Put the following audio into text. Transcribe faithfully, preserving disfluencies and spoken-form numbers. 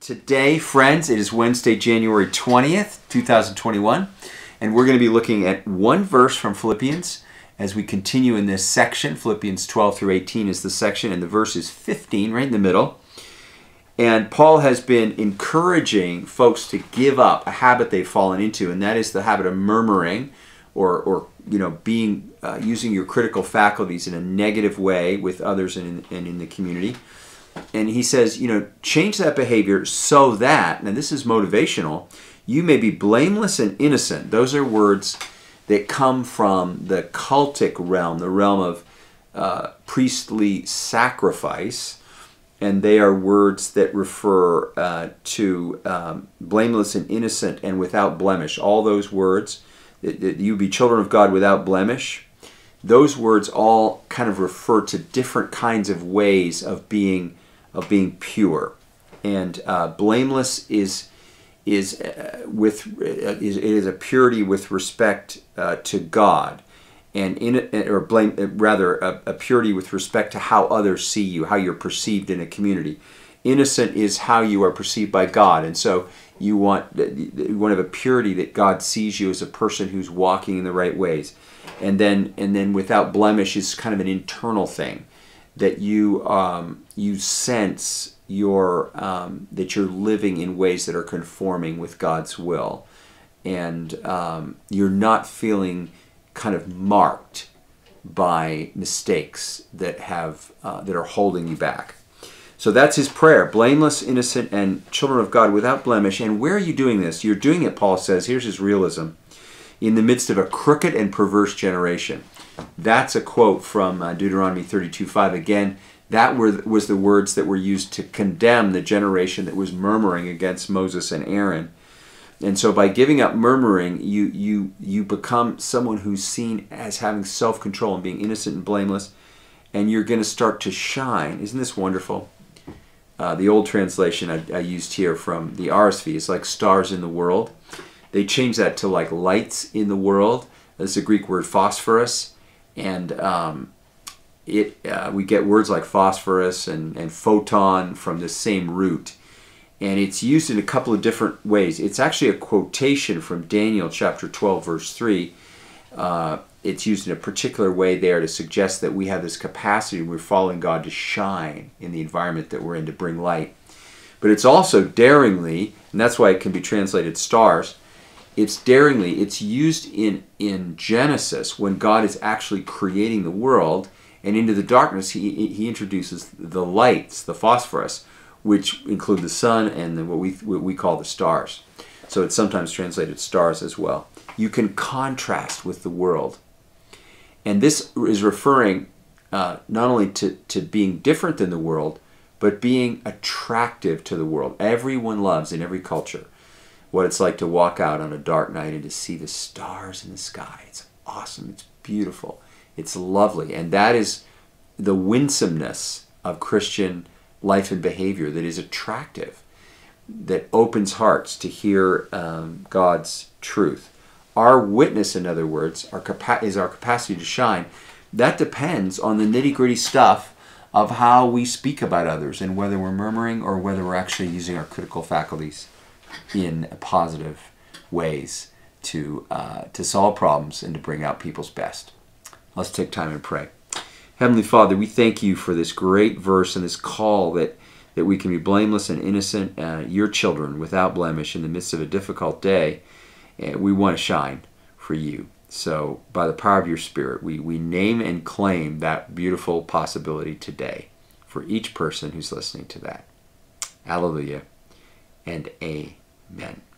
Today, friends, it is Wednesday, January twentieth, two thousand twenty-one, and we're going to be looking at one verse from Philippians as we continue in this section. Philippians twelve through eighteen is the section, and the verse is fifteen, right in the middle. And Paul has been encouraging folks to give up a habit they've fallen into, and that is the habit of murmuring or, or you know, being uh, using your critical faculties in a negative way with others and in, and in the community. And he says, you know, change that behavior so that, and this is motivational, you may be blameless and innocent. Those are words that come from the cultic realm, the realm of uh, priestly sacrifice. And they are words that refer uh, to um, blameless and innocent and without blemish. All those words, that, that you be children of God without blemish, those words all kind of refer to different kinds of ways of being of being pure. And uh, blameless is is uh, with uh, is it is a purity with respect uh, to God, and in or blame rather a, a purity with respect to how others see you, how you're perceived in a community. Innocent is how you are perceived by God, and so you want you want to have a purity that God sees you as a person who's walking in the right ways. And then and then without blemish is kind of an internal thing, that you um, you sense your um, that you're living in ways that are conforming with God's will, and um, you're not feeling kind of marked by mistakes that have uh, that are holding you back. So that's his prayer: blameless, innocent, and children of God without blemish. And where are you doing this? You're doing it, Paul says. Here's his realism: in the midst of a crooked and perverse generation. That's a quote from uh, Deuteronomy thirty-two five. Again, that were, was the words that were used to condemn the generation that was murmuring against Moses and Aaron. And so by giving up murmuring, you, you, you become someone who's seen as having self-control and being innocent and blameless, and you're going to start to shine. Isn't this wonderful? Uh, the old translation I, I used here from the R S V is like stars in the world. They changed that to like lights in the world. That's the Greek word phosphorus. And um, it uh, we get words like phosphorus and, and photon from the same root. And it's used in a couple of different ways. It's actually a quotation from Daniel chapter twelve, verse three. Uh, it's used in a particular way there to suggest that we have this capacity, we're following God, to shine in the environment that we're in, to bring light. But it's also daringly, and that's why it can be translated stars, it's daringly, it's used in, in Genesis when God is actually creating the world, and into the darkness he, he introduces the lights, the phosphorus, which include the sun and the, what, we, what we call the stars. So it's sometimes translated stars as well. You can contrast with the world. And this is referring uh, not only to, to being different than the world, but being attractive to the world. Everyone loves, in every culture, what it's like to walk out on a dark night and to see the stars in the sky. It's awesome. It's beautiful. It's lovely. And that is the winsomeness of Christian life and behavior that is attractive, that opens hearts to hear um, God's truth. Our witness, in other words, our capa- is our capacity to shine. That depends on the nitty-gritty stuff of how we speak about others and whether we're murmuring or whether we're actually using our critical faculties in positive ways to uh, to solve problems and to bring out people's best. Let's take time and pray. Heavenly Father, we thank you for this great verse and this call that, that we can be blameless and innocent, uh, your children without blemish in the midst of a difficult day. And we want to shine for you. So by the power of your Spirit, we, we name and claim that beautiful possibility today for each person who's listening to that. Hallelujah and amen.